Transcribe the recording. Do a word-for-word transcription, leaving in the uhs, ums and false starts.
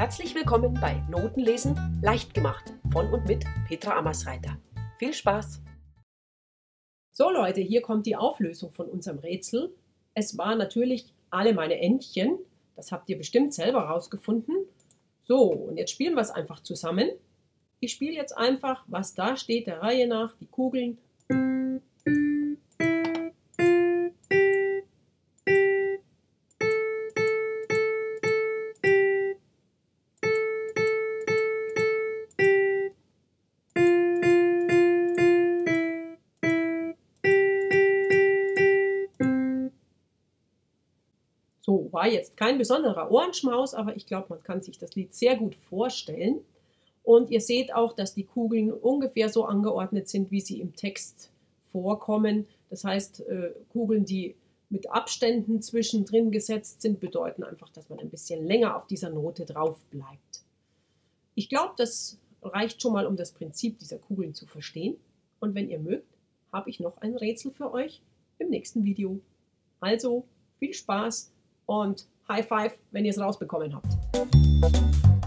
Herzlich willkommen bei Notenlesen leicht gemacht von und mit Petra Ammersreiter. Viel Spaß! So Leute, hier kommt die Auflösung von unserem Rätsel. Es war natürlich alle meine Entchen. Das habt ihr bestimmt selber rausgefunden. So, und jetzt spielen wir es einfach zusammen. Ich spiele jetzt einfach, was da steht, der Reihe nach, die Kugeln. So, war jetzt kein besonderer Ohrenschmaus, aber ich glaube, man kann sich das Lied sehr gut vorstellen. Und ihr seht auch, dass die Kugeln ungefähr so angeordnet sind, wie sie im Text vorkommen. Das heißt, äh, Kugeln, die mit Abständen zwischendrin gesetzt sind, bedeuten einfach, dass man ein bisschen länger auf dieser Note drauf bleibt. Ich glaube, das reicht schon mal, um das Prinzip dieser Kugeln zu verstehen. Und wenn ihr mögt, habe ich noch ein Rätsel für euch im nächsten Video. Also, viel Spaß! Und High Five, wenn ihr es rausbekommen habt.